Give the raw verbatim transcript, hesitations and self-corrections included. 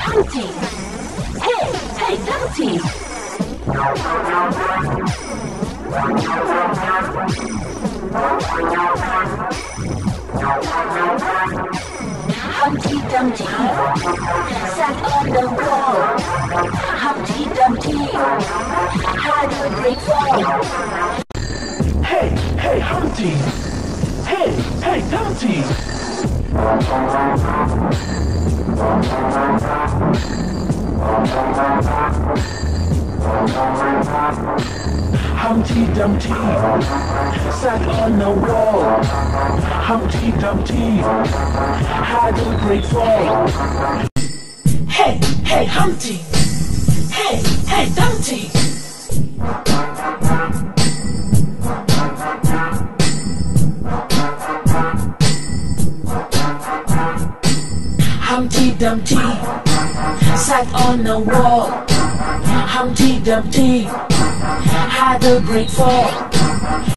Humpty! Hey, hey, Dumpty! Humpty Dumpty sat on the wall. Humpty Dumpty had a great fall. Hey, hey, Humpty! Hey, hey, Dumpty! Humpty Dumpty sat on the wall. Humpty Dumpty had a great fall. Hey, hey, Humpty! Hey, hey, Dumpty! Humpty Dumpty sat on the wall. Humpty Dumpty had a great fall.